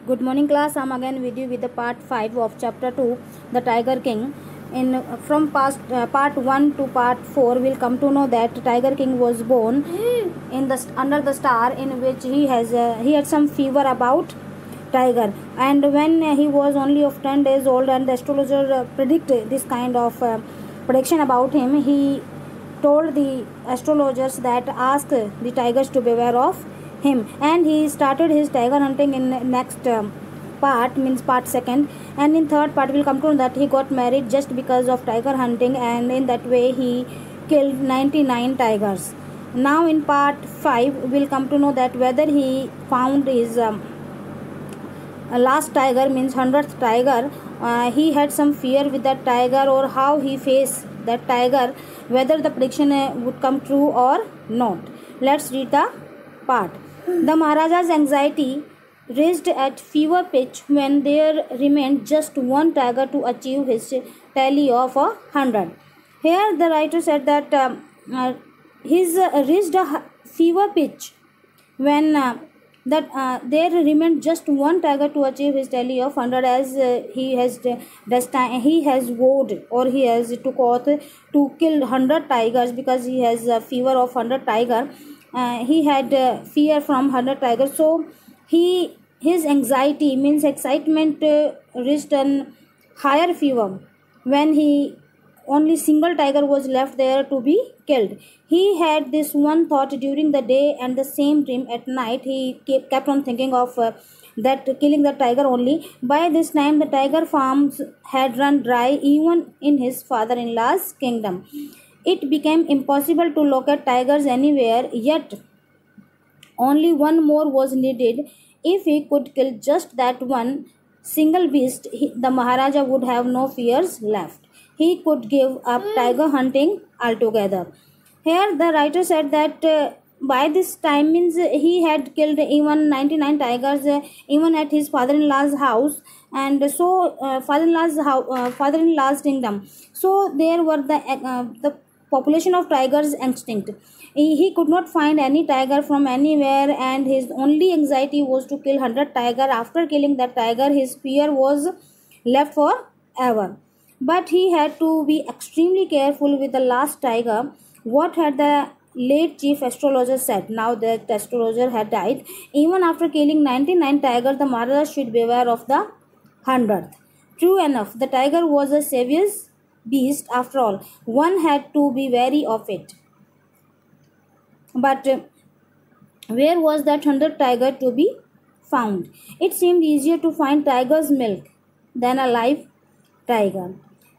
Good morning class. I'm again with you with the part 5 of chapter 2, The Tiger King. From part 1 to part 4 we'll come to know that Tiger King was born under the star, in which he had some fever about tiger, and when he was only of 10 days old and the astrologer predicted this kind of prediction about him, he told the astrologers that ask the tigers to beware of him, and he started his tiger hunting in next part, means part second. And in third part we'll come to know that he got married just because of tiger hunting, and in that way he killed 99 tigers. Now in part 5 we'll come to know that whether he found his last tiger, means 100th tiger, he had some fear with that tiger, or how he faced that tiger, whether the prediction would come true or not. Let's read the part. The Maharaja's anxiety raised at fever pitch when there remained just one tiger to achieve his tally of 100. Here the writer said that his reached a fever pitch when there remained just one tiger to achieve his tally of 100, as he has vowed, or he has took oath to kill 100 tigers, because he has a fever of 100 tiger. He had fear from 100 tigers, so his anxiety, means excitement, reached an higher fever when he only single tiger was left there to be killed. He had this one thought during the day and the same dream at night. He kept on thinking of that killing the tiger only. By this time the tiger farms had run dry even in his father-in-law's kingdom. It became impossible to locate tigers anywhere, yet only one more was needed. If he could kill just that one single beast, the Maharaja would have no fears left. He could give up tiger hunting altogether. Here the writer said that by this time, means he had killed even 99 tigers, even at his father-in-law's house, and so father-in-law's kingdom. So there were the population of tigers extinct. He could not find any tiger from anywhere, and his only anxiety was to kill 100 tiger. After killing that tiger, his fear was left forever. But he had to be extremely careful with the last tiger. What had the late chief astrologer said? Now that the astrologer had died, even after killing 99 tigers, the Maharaja should beware of the 100th. True enough, the tiger was a savage beast after all. One had to be wary of it. But where was that 100th tiger to be found? It seemed easier to find tiger's milk than a live tiger.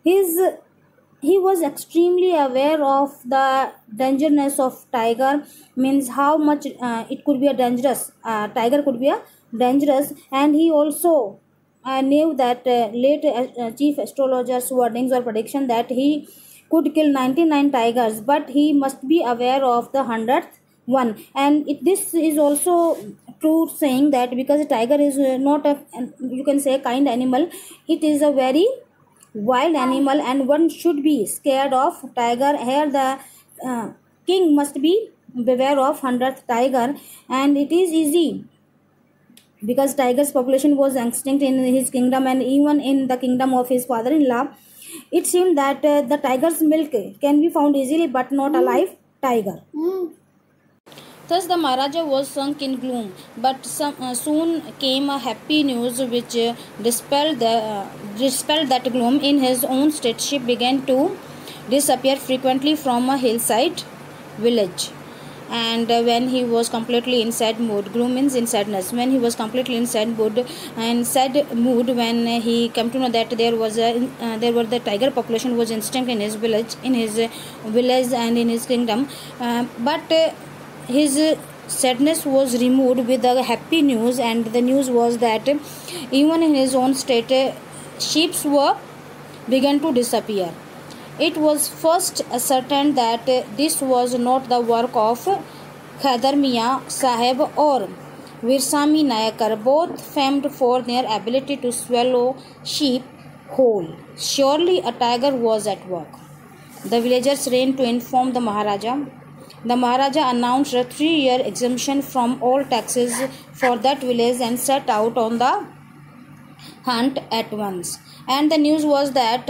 He was extremely aware of the dangerousness of tiger, means how much it could be a dangerous tiger could be a dangerous, and he also knew that late chief astrologer's wordings or prediction that he could kill 99 tigers, but he must be aware of the 100th one. And this is also true, saying that because a tiger is not a, you can say, kind animal, it is a very wild animal, and one should be scared of tiger. Here the king must be beware of 100th tiger, and it is easy because tiger's population was extinct in his kingdom and even in the kingdom of his father-in-law. It seemed that the tiger's milk can be found easily, but not a live tiger. Thus the Maharaja was sunk in gloom, but soon came a happy news which dispelled that gloom. In his own state, sheep began to disappear frequently from a hillside village. And when he was completely in sad mood, gloom means in sadness. When he was completely in sad mood, when he came to know that there were the tiger population was extinct in his village, and in his kingdom, but his sadness was removed with the happy news, and the news was that even in his own state, sheep began to disappear. It was first ascertained that this was not the work of Khaidar Mian Sahib or Virsami Nayakar, both famed for their ability to swallow sheep whole. Surely a tiger was at work. The villagers ran to inform the Maharaja. The Maharaja announced a 3-year exemption from all taxes for that village and set out on the hunt at once. And the news was that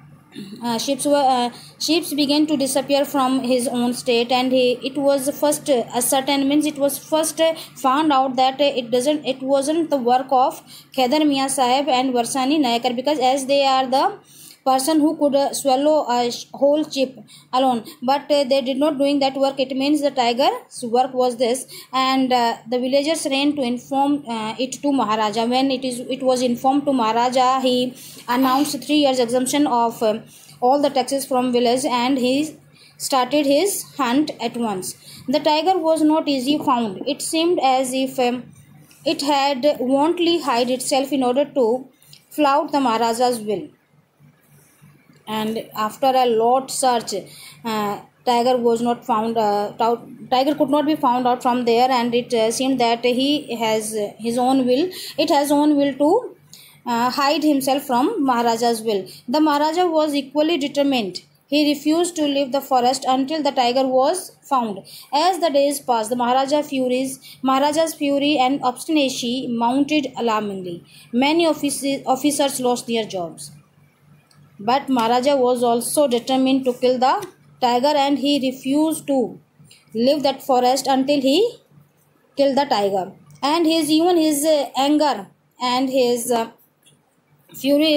ships began to disappear from his own state, and it was first ascertained, means it was first found out that it wasn't the work of Khaidar Mia Sahib and Varsani Nayakar, because as they are the person who could swallow a whole ship alone, but they did not doing that work. It means the tiger's work was this, and the villagers ran to inform it to Maharaja. When it was informed to Maharaja, he announced 3 years exemption of all the taxes from village, and he started his hunt at once. The tiger was not easily found. It seemed as if it had wantonly hide itself in order to flout the Maharaja's will. And after a lot search, tiger was not found. Tiger could not be found out from there, and it seemed that he has his own will. It has own will to hide himself from Maharaja's will. The Maharaja was equally determined. He refused to leave the forest until the tiger was found. As the days passed, the Maharaja's fury and obstinacy mounted alarmingly. Many officers lost their jobs. But Maharaja was also determined to kill the tiger, and he refused to leave that forest until he killed the tiger. And his anger and his fury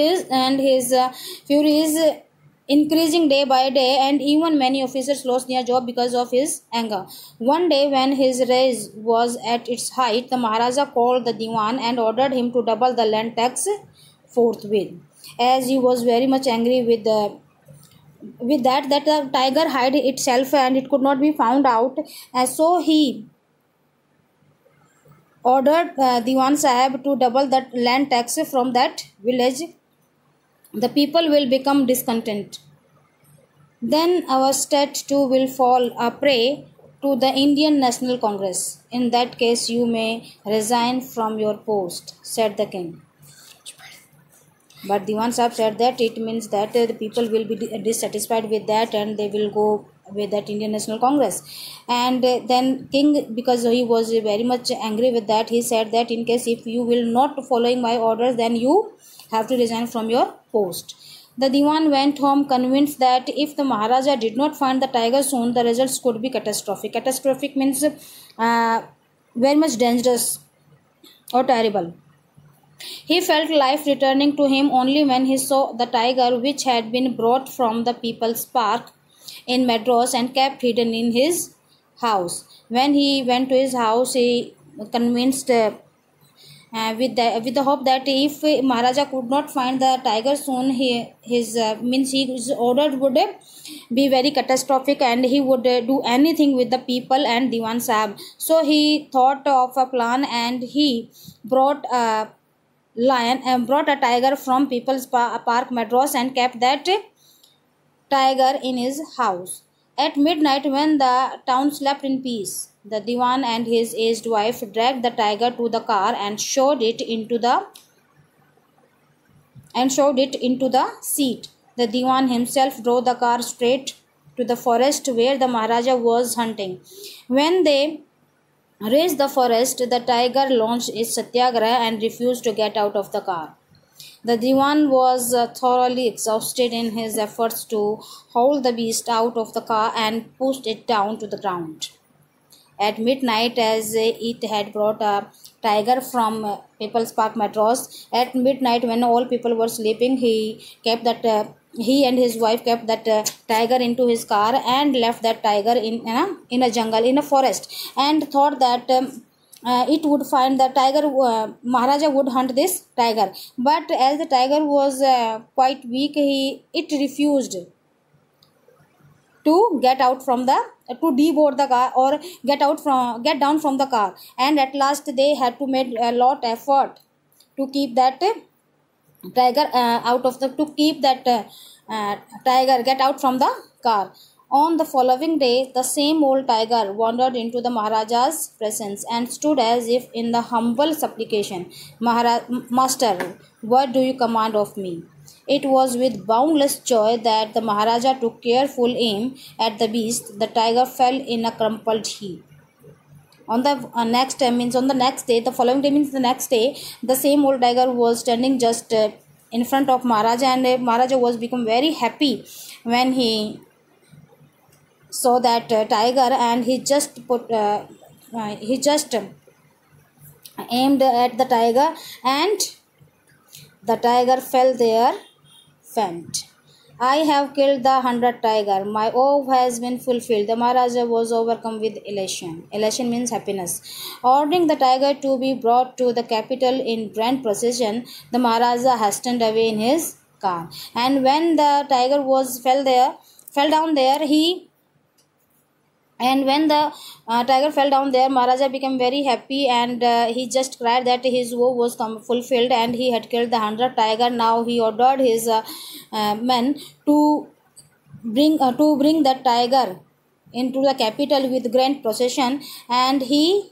is increasing day by day, and even many officers lost their job because of his anger. One day, when his rage was at its height, the Maharaja called the Diwan and ordered him to double the land tax forthwith, as he was very much angry with that the tiger hid itself and it could not be found out. So he ordered Diwan Sahib to double that land tax from that village. The people will become discontent. Then our state too will fall a prey to the Indian National Congress. In that case, you may resign from your post, said the king. But Diwan Sahib said that it means that the people will be dissatisfied with that, and they will go with that Indian National Congress. And then king, because he was very much angry with that, he said that in case if you will not following my orders, then you have to resign from your post. The Diwan went home convinced that if the Maharaja did not find the tiger soon, the results could be catastrophic. Catastrophic means very much dangerous or terrible. He felt life returning to him only when he saw the tiger, which had been brought from the People's Park in Madras and kept hidden in his house. When he went to his house, he convinced with the hope that if Maharaja could not find the tiger soon, his order would be very catastrophic, and he would do anything with the people and Diwan Sahib. So he thought of a plan, and he brought a tiger from People's Park, Madras, and kept that tiger in his house. At midnight, when the town slept in peace, the Diwan and his aged wife dragged the tiger to the car and showed it into the seat. The Diwan himself drove the car straight to the forest where the Maharaja was hunting. When they reached the forest, the tiger launched its satyagraha and refused to get out of the car. The Diwan was thoroughly exhausted in his efforts to haul the beast out of the car and pushed it down to the ground. At midnight, as it had brought a tiger from People's Park, Madras, at midnight when all people were sleeping, he and his wife kept that tiger into his car and left that tiger in a jungle, in a forest, and thought that it would find the tiger. Maharaja would hunt this tiger, but as the tiger was quite weak, it refused to get out from to deboard the car or get down from the car, and at last they had to make a lot effort to keep that tiger tiger get out from the car. On the following day, the same old tiger wandered into the Maharaja's presence and stood as if in the humble supplication, Master, what do you command of me? It was with boundless joy that the Maharaja took careful aim at the beast. The tiger fell in a crumpled heap. On the next day, the following day means the next day, the same old tiger was standing just in front of Maharaja, and Maharaja was become very happy when he saw that tiger, and he just aimed at the tiger, and the tiger fell there faint. I have killed the 100th tiger. My oath has been fulfilled. The Maharaja was overcome with elation. Elation means happiness. Ordering the tiger to be brought to the capital in grand procession, the Maharaja hastened away in his car. And when the tiger fell down there, tiger fell down there, Maharaja became very happy, and he just cried that his woe was fulfilled and he had killed the 100th tiger. Now he ordered his men to bring the tiger into the capital with grand procession, and he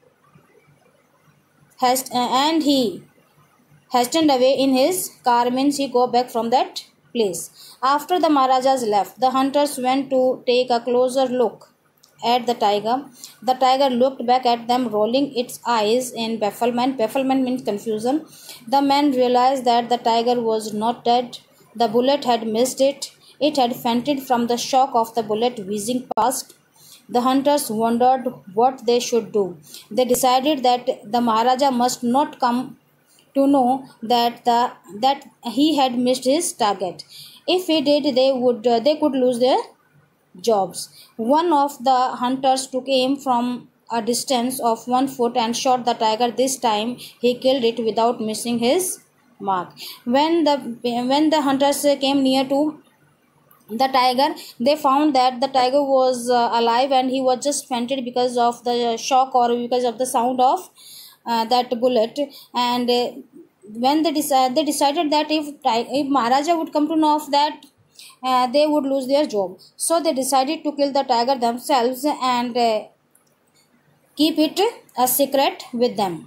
hastened away in his car, means he go back from that place. After the Maharajas left, the hunters went to take a closer look at the tiger. The tiger looked back at them, rolling its eyes in bafflement. Bafflement means confusion. The men realized that the tiger was not dead. The bullet had missed it. It had fainted from the shock of the bullet whizzing past. The hunters wondered what they should do. They decided that the Maharaja must not come to know that he had missed his target. If he did, they could lose their jobs. One of the hunters took aim from a distance of 1 foot and shot the tiger. This time he killed it without missing his mark. When the hunters came near to the tiger, they found that the tiger was alive, and he was just fainted because of the shock or because of the sound of that bullet. And when they decided that if Maharaja would come to know of that, they would lose their job. So they decided to kill the tiger themselves and keep it a secret with them.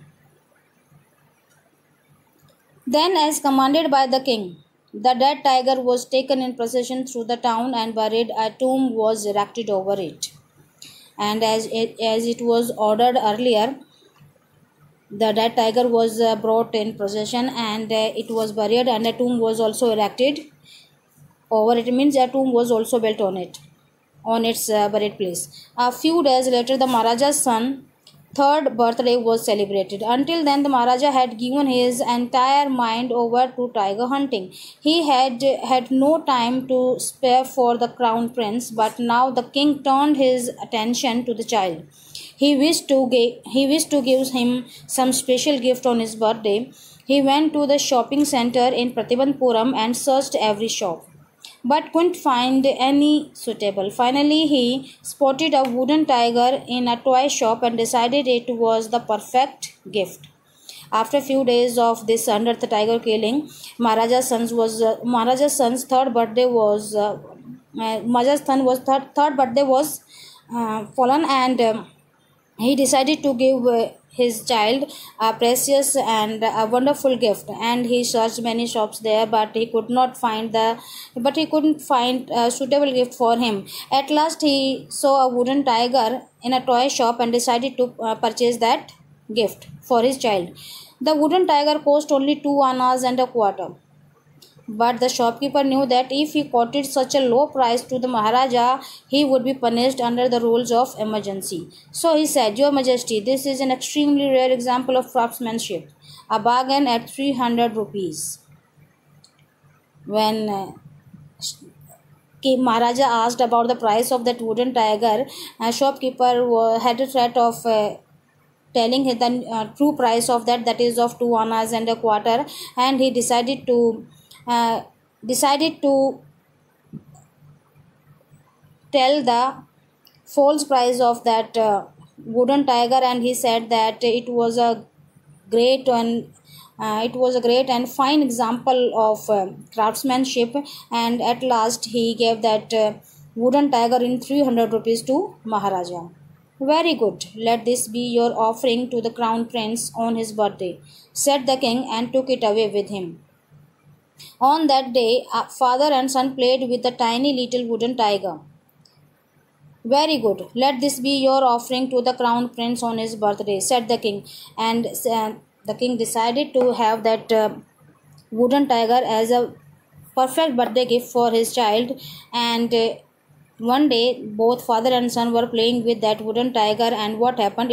Then, as commanded by the king, the dead tiger was taken in procession through the town and buried. A tomb was erected over it. And as it was ordered earlier, the dead tiger was brought in procession, and it was buried, and a tomb was also erected over it. Means a tomb was also built on its buried place. A few days later, the Maharaja's son's third birthday was celebrated. Until then, the Maharaja had given his entire mind over to tiger hunting. He had no time to spare for the crown prince, but now the king turned his attention to the child. He wished to give him some special gift on his birthday. He went to the shopping center in Pratibandpuram and searched every shop, but couldn't find any suitable. Finally, he spotted a wooden tiger in a toy shop and decided it was the perfect gift. After a few days of this 100th tiger killing, Maharaja's son's third birthday was fallen, and he decided to give his child a precious and a wonderful gift. And he searched many shops there, but he couldn't find a suitable gift for him. At last, he saw a wooden tiger in a toy shop and decided to purchase that gift for his child. The wooden tiger cost only 2 annas and a quarter. But the shopkeeper knew that if he quoted such a low price to the Maharaja, he would be punished under the rules of emergency. So he said, "Your Majesty, this is an extremely rare example of craftsmanship. A bargain at 300 rupees. When Maharaja asked about the price of that wooden tiger, a shopkeeper had a threat of telling him the true price of that is of 2 annas and a quarter, and he decided to tell the false price of that wooden tiger. And he said that it was a great and fine example of craftsmanship. And at last he gave that wooden tiger in 300 rupees to Maharaja. "Very good. Let this be your offering to the crown prince on his birthday," said the king, and took it away with him. On that day, father and son played with the tiny little wooden tiger. Very good. Let this be your offering to the crown prince on his birthday, said the king. And the king decided to have that wooden tiger as a perfect birthday gift for his child. And one day, both father and son were playing with that wooden tiger, and what happened?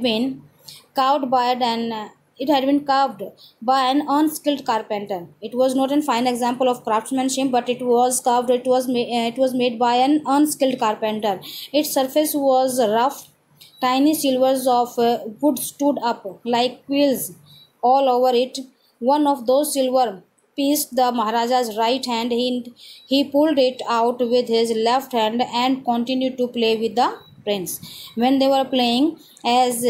It had been carved by an unskilled carpenter. It was not a fine example of craftsmanship, but it was carved. It was made by an unskilled carpenter. Its surface was rough. Tiny silvers of wood stood up like quills all over it. One of those silver pierced the Maharaja's right hand. He pulled it out with his left hand and continued to play with the prince. When they were playing, as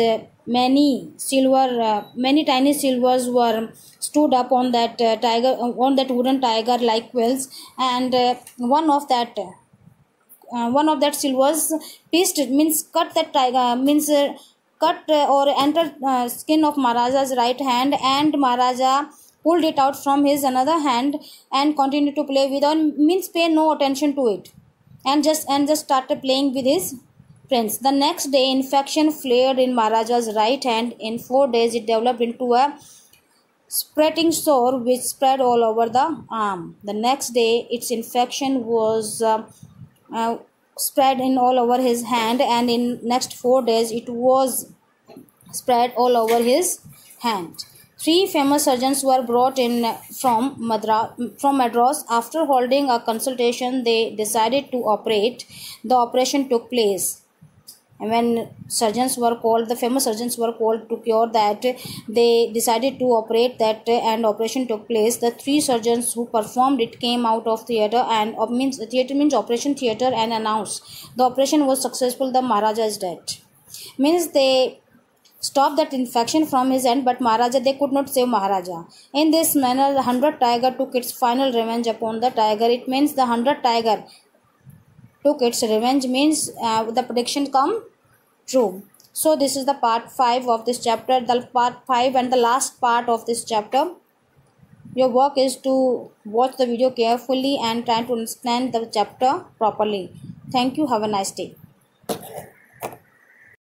many tiny silvers were stood up on that on that wooden tiger like quills, and one of that silvers pierced means cut that tiger means cut or enter skin of Maharaja's right hand, and Maharaja pulled it out from his another hand and continued to play with on means pay no attention to it, and just started playing with his prince. The next day, infection flared in Maharaja's right hand. In 4 days, it developed into a spreading sore which spread all over the arm. The next day, its infection was spread in all over his hand, and in next 4 days, it was spread all over his hand. 3 famous surgeons were brought in from Madras. After holding a consultation, they decided to operate. The operation took place. And when the famous surgeons were called to cure that, they decided to operate that, and operation took place. The 3 surgeons who performed it came out of theatre, and theatre means operation theatre, and announced the operation was successful. The Maharaja is dead. Means they stopped that infection from his end, but they could not save Maharaja. In this manner, the 100 tiger took its final revenge upon the tiger. It means the 100 tiger took its revenge, means the prediction come true. So this is the part 5 of this chapter, the part 5 and the last part of this chapter. Your work is to watch the video carefully and try to understand the chapter properly. Thank you. Have a nice day.